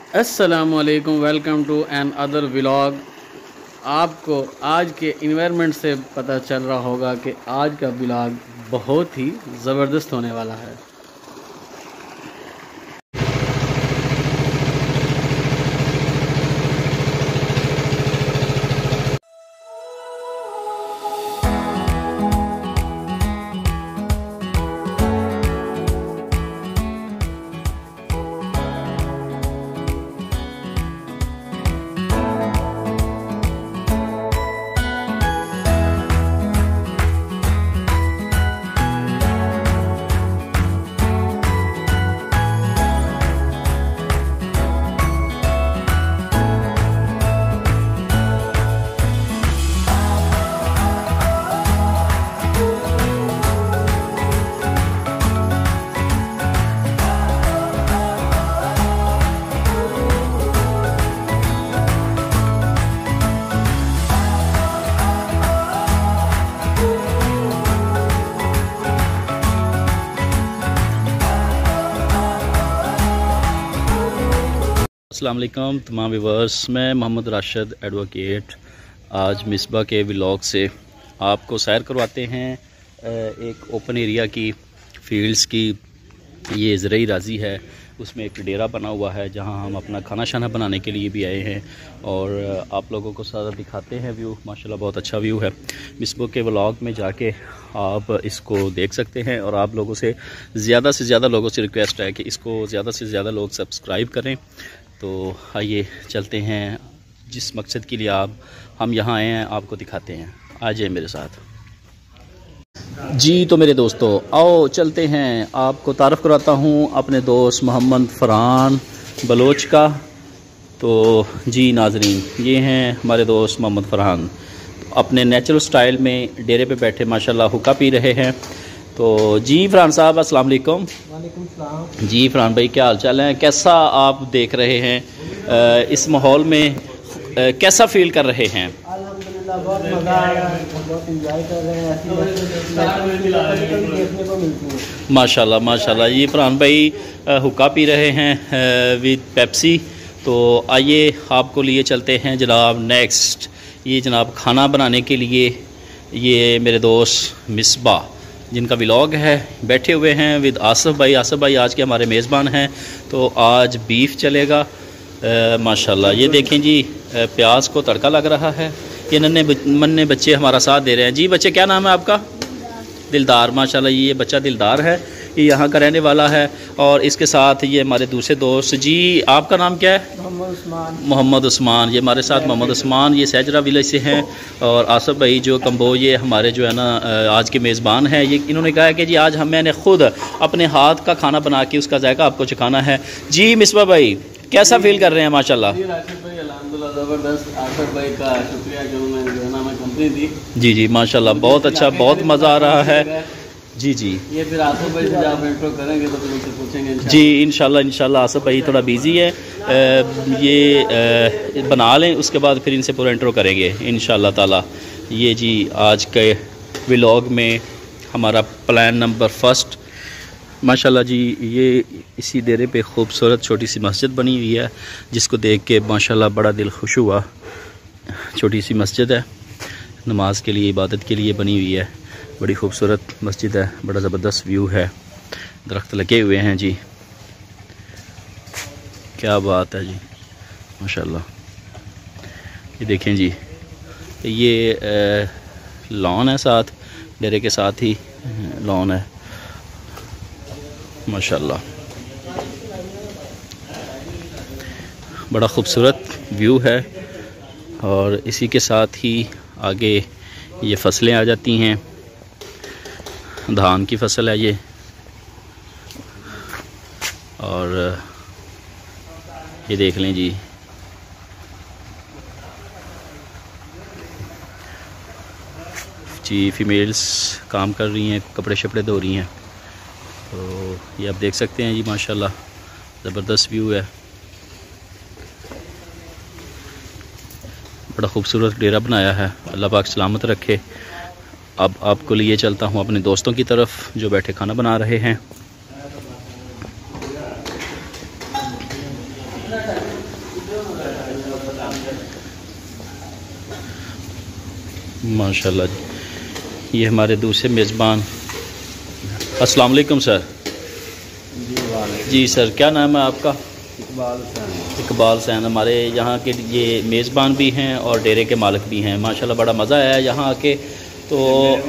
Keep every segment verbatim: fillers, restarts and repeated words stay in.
अस्सलामुअलैकुम, welcome to another vlog. आपको आज के इन्वायरमेंट से पता चल रहा होगा कि आज का व्लॉग बहुत ही ज़बरदस्त होने वाला है। अस्सलाम वालेकुम तमाम व्यूअर्स, मैं मोहम्मद राशिद एडवोकेट आज मिसबा के व्लॉग से आपको सैर करवाते हैं एक ओपन एरिया की, फील्ड्स की। ये ज़रई राज़ी है, उसमें एक डेरा बना हुआ है जहां हम अपना खाना शाना बनाने के लिए भी आए हैं और आप लोगों को सारा दिखाते हैं व्यू। माशाल्लाह बहुत अच्छा व्यू है। मिसबा के व्लॉग में जाके आप इसको देख सकते हैं और आप लोगों से ज़्यादा से ज़्यादा लोगों से रिक्वेस्ट है कि इसको ज़्यादा से ज़्यादा लोग सब्सक्राइब करें। तो आइए चलते हैं, जिस मकसद के लिए आप हम यहाँ आए हैं आपको दिखाते हैं। आ जाइए मेरे साथ जी। तो मेरे दोस्तों आओ चलते हैं, आपको तारफ़ कराता हूँ अपने दोस्त मोहम्मद फरहान बलोच का। तो जी नाजरीन, ये हैं हमारे दोस्त मोहम्मद फरहान, अपने नेचुरल स्टाइल में डेरे पे बैठे माशाल्लाह हुक्का पी रहे हैं। तो जी फरहान साहब अस्सलाम वालेकुम। वालेकुम सलाम। जी फरहान भाई क्या हाल चाल है, कैसा आप देख रहे हैं इस माहौल में, कैसा फील कर रहे हैं? अल्हम्दुलिल्लाह बहुत मज़ा आ रहा है, बहुत इंजॉय कर रहे हैं। ऐसी कभी देखने को मिलती है माशाल्लाह माशाल्लाह। ये फरहान भाई हुक्का पी रहे हैं विद पेप्सी। तो आइए आपको लिए चलते हैं जनाब नेक्स्ट। ये जनाब खाना बनाने के लिए ये मेरे दोस्त मिसबा जिनका व्लॉग है बैठे हुए हैं विद आसफ़ भाई। आसफ़ भाई आज के हमारे मेज़बान हैं। तो आज बीफ चलेगा माशाल्लाह। ये देखें जी, प्याज को तड़का लग रहा है। ये नन्हे मन्ने बच्चे हमारा साथ दे रहे हैं। जी बच्चे क्या नाम है आपका? दिलदार। माशाल्लाह ये बच्चा दिलदार है, ये यहाँ का रहने वाला है। और इसके साथ ये हमारे दूसरे दोस्त, जी आपका नाम क्या है? मोहम्मद उस्मान। मोहम्मद उस्मान। ये हमारे साथ मोहम्मद उस्मान, ये सैजरा विलेज से हैं। और आसफ़ भाई जो कम्बो, ये हमारे जो है ना आज के मेज़बान हैं। ये इन्होंने कहा है कि जी आज हम मैंने ख़ुद अपने हाथ का खाना बना के उसका जायका आपको चखाना है। जी मिसबा भाई कैसा फील कर रहे हैं? माशाल्लाह जी राशिद भाई अल्हम्दुलिल्लाह ज़बरदस्त। आसफ़ भाई का शुक्रिया जो मैं जो है ना मैं कंपनी दी। जी जी माशाल्लाह बहुत अच्छा, बहुत मज़ा आ रहा है। जी जी ये फिर आसफ़ भाई से आप इंट्रो करेंगे तो फिर उनसे पूछेंगे इंशाल्लाह। जी इंशाल्लाह इंशाल्लाह। आसफ़ भाई थोड़ा बिज़ी है, आ, ये आ, बना लें उसके बाद फिर इनसे पूरा इंट्रो करेंगे इंशाल्लाह ताला। ये जी आज के व्लॉग में हमारा प्लान नंबर फर्स्ट माशाल्लाह जी। ये इसी डेरे पे खूबसूरत छोटी सी मस्जिद बनी हुई है जिसको देख के माशाल्लाह बड़ा दिल खुश हुआ। छोटी सी मस्जिद है, नमाज के लिए, इबादत के लिए बनी हुई है। बड़ी खूबसूरत मस्जिद है, बड़ा ज़बरदस्त व्यू है, दरख्त लगे हुए हैं जी। क्या बात है जी माशाल्लाह। ये देखें जी, ये लॉन है, साथ डेरे के साथ ही लॉन है माशाल्लाह। बड़ा खूबसूरत व्यू है। और इसी के साथ ही आगे ये फसलें आ जाती हैं। धान की फसल है ये। और ये देख लें जी, जी फीमेल्स काम कर रही हैं, कपड़े शपड़े धो रही हैं। तो ये आप देख सकते हैं जी माशाल्लाह ज़बरदस्त व्यू है। बड़ा खूबसूरत डेरा बनाया है, अल्लाह पाक सलामत रखे। अब आपको लिए चलता हूँ अपने दोस्तों की तरफ जो बैठे खाना बना रहे हैं। माशाल्लाह जी, ये हमारे दूसरे मेज़बान। अस्सलाम वालेकुम सर। जी सर, क्या नाम है आपका? इकबाल सैन। इकबाल सैन हमारे यहाँ के ये मेज़बान भी हैं और डेरे के मालिक भी हैं। माशाल्लाह बड़ा मज़ा आया यहाँ आके। तो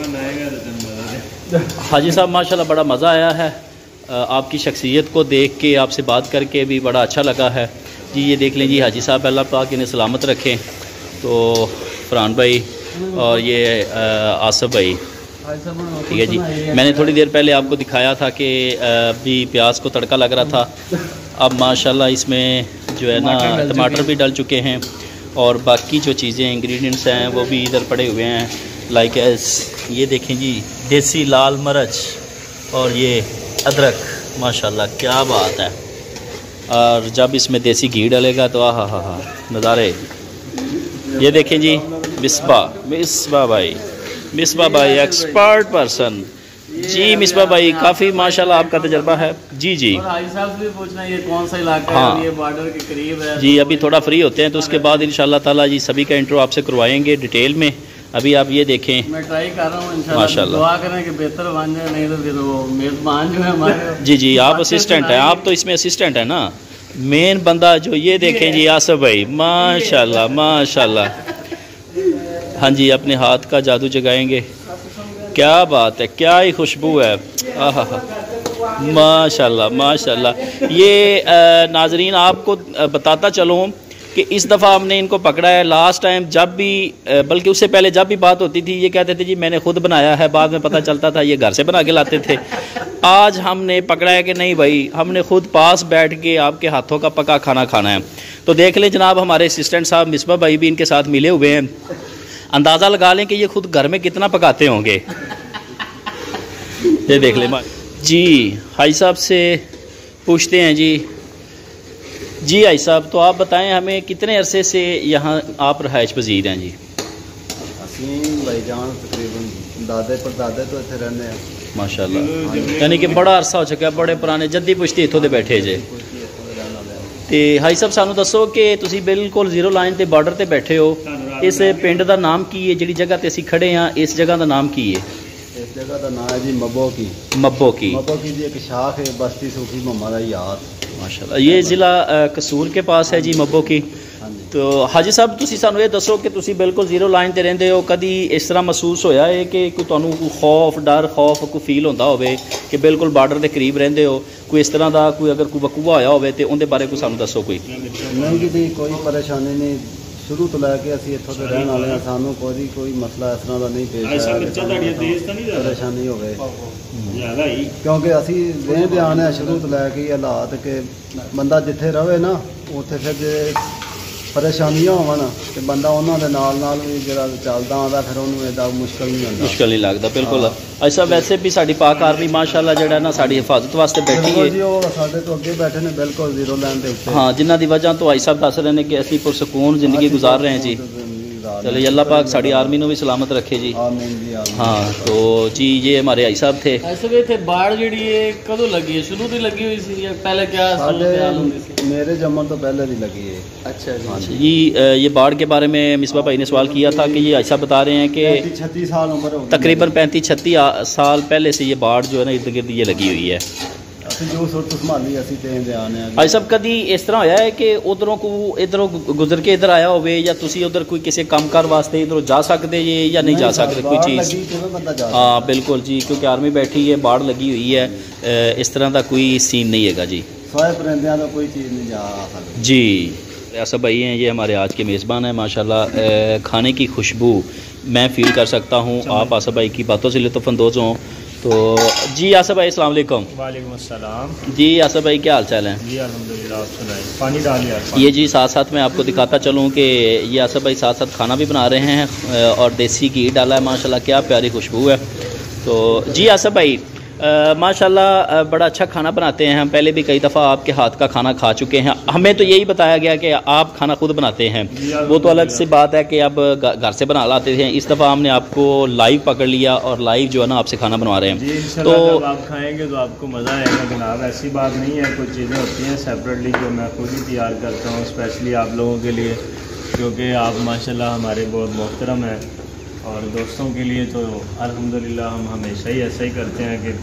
हाजी साहब माशाल्लाह बड़ा मज़ा आया है, आपकी शख्सियत को देख के, आपसे बात करके भी बड़ा अच्छा लगा है जी। ये देख लें जी, हाजी साहब अल्लाह पाक इन्हें सलामत रखें। तो फरहान भाई और ये आसिफ भाई, ठीक है जी। मैंने थोड़ी देर पहले आपको दिखाया था कि अभी प्याज को तड़का लग रहा था। अब माशाल्लाह इसमें जो है ना टमाटर भी डल चुके हैं और बाकी जो चीज़ें इंग्रेडिएंट्स हैं वो भी इधर पड़े हुए हैं। लाइक एस ये देखें जी, देसी लाल मिर्च और ये अदरक, माशाल्लाह क्या बात है। और जब इसमें देसी घी डलेगा तो आहा हा हा नज़ारे। ये देखें जी, मिसबा मिसबा भाई, मिसबा भाई एक्सपर्ट पर्सन जी। मिसबा भाई काफ़ी माशाल्लाह आपका तजर्बा है जी। जी हाजी साहब से भी पूछना ये कौन सा इलाका हाँ। है, ये बॉर्डर के करीब है जी। अभी थोड़ा फ्री होते हैं तो उसके बाद इंशाल्लाह ताला जी सभी का इंट्रो आपसे करवाएंगे डिटेल में। अभी आप ये देखें, मैं ट्राई कर रहा हूँ इंशाल्लाह, माशाल्लाह दुआ करें कि बेहतर बन जाए, नहीं तो फिर वो मेज़बान जो है हमारे जी जी आप असिस्टेंट हैं, आप तो इसमें असिस्टेंट हैं ना, मेन बंदा जो ये देखें जी आसिफ भाई, माशाल्लाह माशाल्लाह। हाँ जी, अपने हाथ का जादू जगाएंगे, क्या बात है, क्या ही खुशबू है, आहा हा माशाल्लाह माशाल्लाह। ये नाजरीन आपको बताता चलूँ कि इस दफ़ा हमने इनको पकड़ा है। लास्ट टाइम जब भी, बल्कि उससे पहले जब भी बात होती थी ये कहते थे जी मैंने खुद बनाया है, बाद में पता चलता था ये घर से बना के लाते थे। आज हमने पकड़ा है कि नहीं भाई, हमने खुद पास बैठ के आपके हाथों का पका खाना खाना है। तो देख लें जनाब, हमारे असिस्टेंट साहब मिसबा भाई भी इनके साथ मिले हुए हैं। अंदाज़ा लगा लें कि ये खुद घर में कितना पकाते होंगे। ये देख लें जी। हाई साहब से पूछते हैं जी। जी हाई साहब, तो आप बताएं हमें कितने अरसे से यहाँ आप रहायश पजीर हैं जी? असीम भाईजान तकरीबन दादे पर दादे तो इतने रहने हैं माशाल्लाह, यानी कि बड़ा अरसा हो चुका है, बड़े पुराने जद्दी पुश्ती इत्थों दे बैठे जे। ते हाई साहब सानू दसो कि तुसी बिल्कुल जीरो लाइन ते बॉर्डर ते बैठे हो, इस पिंड दा नाम की है, जिहड़ी जगह ते असीं खड़े हाँ इस जगह दा नाम की है? इस जगह का नाम है जी मब्बो की। मब्बो की मब्बो की जी एक शाख है, बस्ती सूफी मोहम्मद याद माशाल्लाह। ये ज़िला कसूर के पास है जी मब्बो की। तो हाजी साहब तुसी सानू ये दसो कि तुसी बिल्कुल जीरो लाइन ते रहिंदे हो, कदी इस तरह महसूस होया है कि कोई तुहानू खौफ डर खौफ कोई फील होंदा होवे कि बिल्कुल बार्डर के करीब रहिंदे हो, कोई इस तरह का कोई अगर कोई वकूआ होया होवे ते उनदे बारे कोई सानू दसो। कोई नहीं जी, कोई परेशानी नहीं, शुरू तो लैके असीं इत्थों दे रहण वाले हां, सानू कोई कोई मसला इस तरह का नहीं पेश आया परेशानी होवे, क्योंकि असीं वेंदे आने हां शुरू तो लैके हालात के बंदा जिथे रहे ना उत्थे फिर जे परेशानियां होवन ते बंदा उन्हां दे नाल नाल भी जिहड़ा चलदा आंदा फिर उहनूं एदा मुश्किल नहीं होंदा, मुश्किल नहीं लगता बिल्कुल। ऐसा वैसे भी साडी पाक आर्मी माशाल्लाह जिहड़ा ना साडी हिफाजत वास्ते बैठी है जी, वो साडे तो अगे बैठे ने बिल्कुल जीरो लाइन दे उत्ते। हाँ, जिन्हां दी वजह तो भाई साहब दस रहे हैं कि असीं पुरसकून जिंदगी गुजार रहे हैं जी। चलो अल्लाह पाक साड़ी आर्मी को भी सलामत रखे जी। आमीन जी आमीन। हाँ तो जी ये हमारे भाई साहब थे। ऐसे भी थे बाढ़ जी कदों लगी है, शुरू तो लगी हुई सी या पहले क्या मेरे जमन तो पहले भी लगी है। अच्छा जी जी ये बाढ़ के बारे में मिसबा भाई ने सवाल किया था कि ये ऐसा बता रहे हैं कि छत्तीस साल उम्र तकरीबन पैंतीस छत्तीस साल पहले से ये बाढ़ जो है ना इर्द गिर्द ये लगी हुई है। जो सुरत संभाली असी ते आने भाई साहब कभी इस तरह होया है कि उधरों को इधरों गुजर के इधर आया होवे या तुसी उधर कोई किसी कामकार वास्ते इधरों जा सकते ये या नहीं जा सकते कोई चीज़? हाँ बिल्कुल जी, क्योंकि आर्मी बैठी है, बाढ़ लगी हुई है, इस तरह का कोई सीन नहीं है जी। कोई चीज़ नहीं जा सकती जी। रियासत भाई हैं, ये हमारे आज के मेज़बान हैं माशाल्लाह। खाने की खुशबू मैं फ़ील कर सकता हूँ, आप आसफ भाई की बातों से लुत्फ़अंदोज़ हों। तो जी आसफ भाई अस्सलाम वालेकुम। वालेकुम अस्सलाम जी। आसफ भाई क्या हाल चाल है? जी अल्हम्दुलिल्लाह, सुनाए पानी डाल लिया। ये जी साथ साथ मैं आपको दिखाता चलूँ कि ये आसफ भाई साथ साथ खाना भी बना रहे हैं और देसी घी डाला है माशाल्लाह, क्या प्यारी खुशबू है। तो जी आसफ भाई माशाल्लाह बड़ा अच्छा खाना बनाते हैं। हम पहले भी कई दफ़ा आपके हाथ का खाना खा चुके हैं। हमें तो यही बताया गया कि आप खाना खुद बनाते हैं, वो तो अलग सी बात है कि अब घर से बना लाते थे। इस दफ़ा हमने आपको लाइव पकड़ लिया और लाइव जो है ना आपसे खाना बनवा रहे हैं। तो जब आप खाएंगे तो आपको मज़ा आएगा जनाब। ऐसी बात नहीं है, कुछ चीज़ें होती हैं सेपरेटली जो मैं खुद ही तैयार करता हूँ स्पेशली आप लोगों के लिए, क्योंकि आप माशाल्लाह हमारे बहुत मोहतरम हैं। और दोस्तों के लिए तो अल्हम्दुलिल्लाह हम हमेशा ही ऐसा ही करते हैं कि।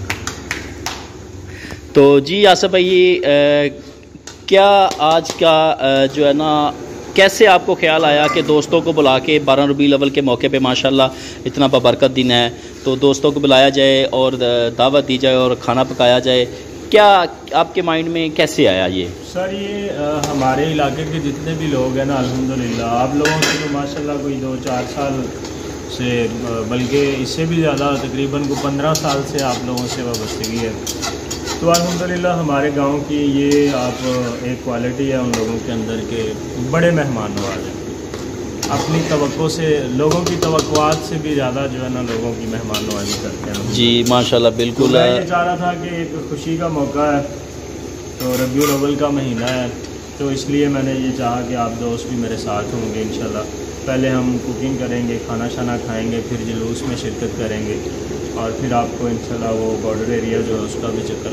तो जी आसिफ भाई, ये क्या आज का आ, जो है ना कैसे आपको ख्याल आया कि दोस्तों को बुला के बारह रबीउल अव्वल के मौके पे माशाल्लाह इतना बबरकत दिन है, तो दोस्तों को बुलाया जाए और दावत दी जाए और खाना पकाया जाए? क्या आपके माइंड में कैसे आया ये? सर ये आ, हमारे इलाके के जितने भी लोग हैं ना अल्हम्दुलिल्लाह, आप लोगों से तो माशाल्लाह कोई दो चार साल से बल्कि इससे भी ज़्यादा तकरीबन को पंद्रह साल से आप लोगों से वाबस्तगी है। तो अल्हम्दुलिल्लाह हमारे गांव की ये आप एक क्वालिटी है उन लोगों के अंदर के बड़े मेहमान नवाज हैं। अपनी तवक्को से लोगों की तवक्कुआत से भी ज़्यादा जो है ना लोगों की मेहमान नवाजी करते हैं जी माशाल्लाह। बिल्कुल तो मैं ये चाह रहा था कि एक खुशी का मौका है, तो रबीउल अव्वल का महीना है, तो इसलिए मैंने ये चाहा कि आप दोस्त भी मेरे साथ होंगे इंशाल्लाह। पहले हम कुकिंग करेंगे, खाना शाना खाएंगे, फिर जुलूस में शिरकत करेंगे और फिर आपको इंशाल्लाह वो बॉर्डर एरिया जो है उसका भी चक्कर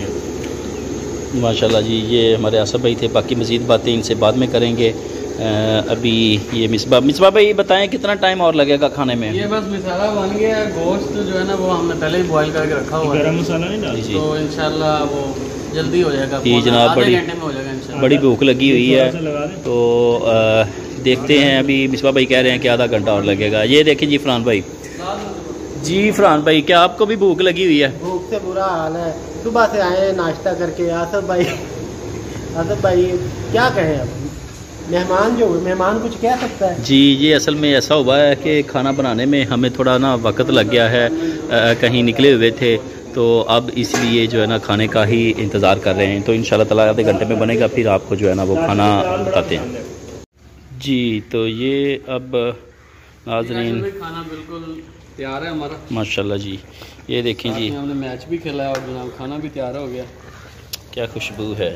लगवाएंगे माशाल्लाह जी। ये हमारे आसिफ भाई थे, बाकी मज़ीद बातें इनसे बाद में करेंगे। आ, अभी ये मिसबा मिसबा भाई बताएं कितना टाइम और लगेगा खाने में? ये बस मसाला बन गया है, गोश्त जो है ना वो हमने पहले ही बॉईल करके रखा हुआ है, गरम मसाला नहीं डाल, तो इंशाल्लाह वो जल्दी हो जाएगा। जी जनाब, बड़ी घंटे में हो जाएगा इंशाल्लाह। बड़ी भूख लगी हुई है, तो आ, देखते हैं। अभी मिसबा भाई कह रहे हैं कि आधा घंटा और लगेगा। ये देखिए जी फरहान भाई, जी फरहान भाई क्या आपको भी भूख लगी हुई है? भूख से बुरा हाल है, सुबह से आए नाश्ता करके। आसिफ भाई आसिफ भाई क्या कहें, अब मेहमान जो मेहमान कुछ कह सकता है? जी ये असल में ऐसा हुआ है कि खाना बनाने में हमें थोड़ा ना वक्त लग गया है, आ, कहीं निकले हुए थे, तो अब इसलिए जो है ना खाने का ही इंतज़ार कर रहे हैं। तो इंशाल्लाह ताला आधे घंटे में बनेगा, फिर आपको जो है ना वो खाना बताते हैं जी। तो ये अब नाज़रीन खाना बिल्कुल तैयार है हमारा माशाल्लाह जी। ये देखें जी, हमने मैच भी खेला है और जनाब खाना भी तैयार हो गया। क्या खुशबू है।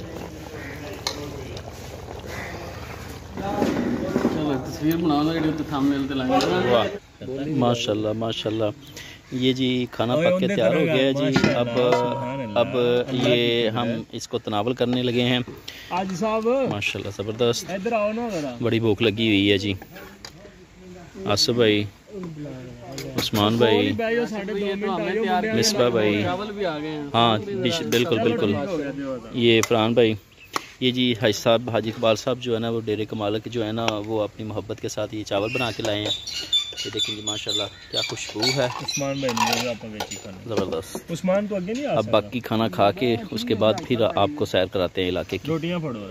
तस्वीर बनाओ माशाल्लाह माशाल्लाह। ये जी खाना पक के तैयार हो गया है जी। अब अब ये हम इसको तनावल करने लगे हैं माशाल्लाह। ज़बरदस्त, बड़ी भूख लगी हुई है जी। आसिफ भाई, उस्मान भाई, मिसबा भाई, हाँ बिल्कुल बिल्कुल। ये फरहान भाई, ये जी हाजी साहब, हाजी इकबाल साहब जो है ना वो डेरे के मालिक जो है ना वो अपनी मोहब्बत के साथ ये चावल बना के लाए हैं। ये देखेंगे माशाल्लाह क्या खुशबू है। उस्मान भाई ज़बरदस्त। उस्मान तो आगे नहीं आ अब बाकी खाना खा के उसके बाद फिर आपको सैर कराते हैं इलाके की। रोटियां फोड़ो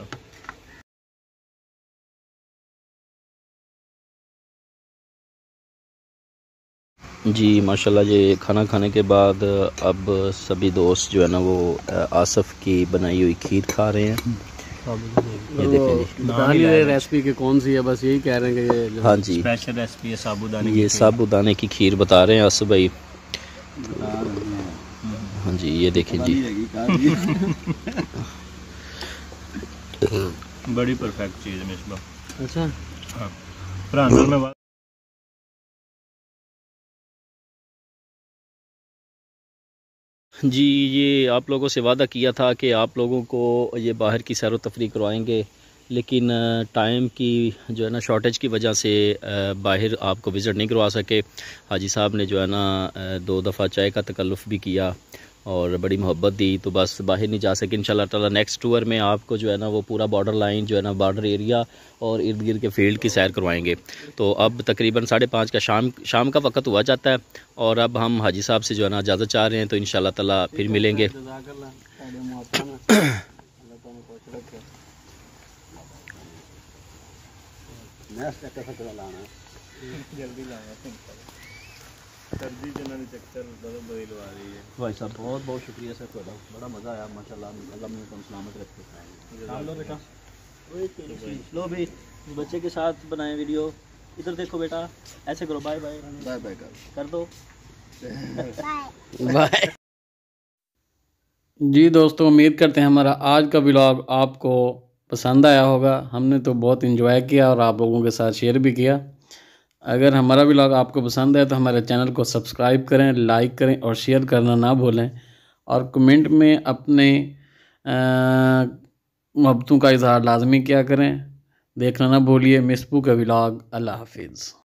जी माशाल्लाह। ये खाना खाने के बाद अब सभी दोस्त जो है ना वो आसिफ की बनाई हुई खीर खा रहे हैं। ये देखें जी, रेसिपी के कौन सी है, बस यही कह रहे हैं कि ये हाँ जी स्पेशल रेसिपी है साबूदाने। ये साबूदाने की खीर बता रहे हैं आसिफ भाई। हाँ जी ये देखें जी बड़ी परफेक्ट चीज़ है मिसबा। अच्छा हाँ फरहान में जी। ये आप लोगों से वादा किया था कि आप लोगों को ये बाहर की सैर व तफरीह करवाएंगे, लेकिन टाइम की जो है ना शॉर्टेज की वजह से बाहर आपको विज़िट नहीं करवा सके। हाजी साहब ने जो है ना दो दफ़ा चाय का तकल्लुफ़ भी किया और बड़ी मोहब्बत दी, तो बस बाहर नहीं जा सके। इंशाल्लाह ताला नेक्स्ट टूर में आपको जो है ना वो पूरा बॉर्डर लाइन जो है ना बॉर्डर एरिया और इर्द गिर्द के फील्ड की सैर करवाएंगे। तो अब तकरीबन साढ़े पाँच का शाम शाम का वक्त हुआ जाता है और अब हम हाजी साहब से जो है ना इजाज़त चाह रहे हैं, तो इंशाल्लाह ताला फिर मिलेंगे। भाई साहब बहुत बहुत शुक्रिया सर, बड़ा मज़ा आया माशाल्लाह। अल्लाह में तुम सलामत रखे। लो बेटा, लो भाई बच्चे के साथ बनाए वीडियो। इधर देखो बेटा, ऐसे करो, बाय बाय बाय बाय कर दो बाय। जी दोस्तों, उम्मीद करते हैं हमारा आज का व्लॉग आपको पसंद आया होगा। हमने तो बहुत एंजॉय किया और आप लोगों के साथ शेयर भी किया। अगर हमारा व्लॉग आपको पसंद है तो हमारे चैनल को सब्सक्राइब करें, लाइक करें और शेयर करना ना भूलें। और कमेंट में अपने मोहब्बतों का इजहार लाजमी किया करें। देखना ना भूलिए मिसबा का व्लॉग। अल्लाह हाफिज़।